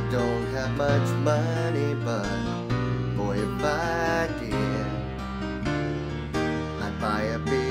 don't have much money, but boy, if I did, I'd buy a big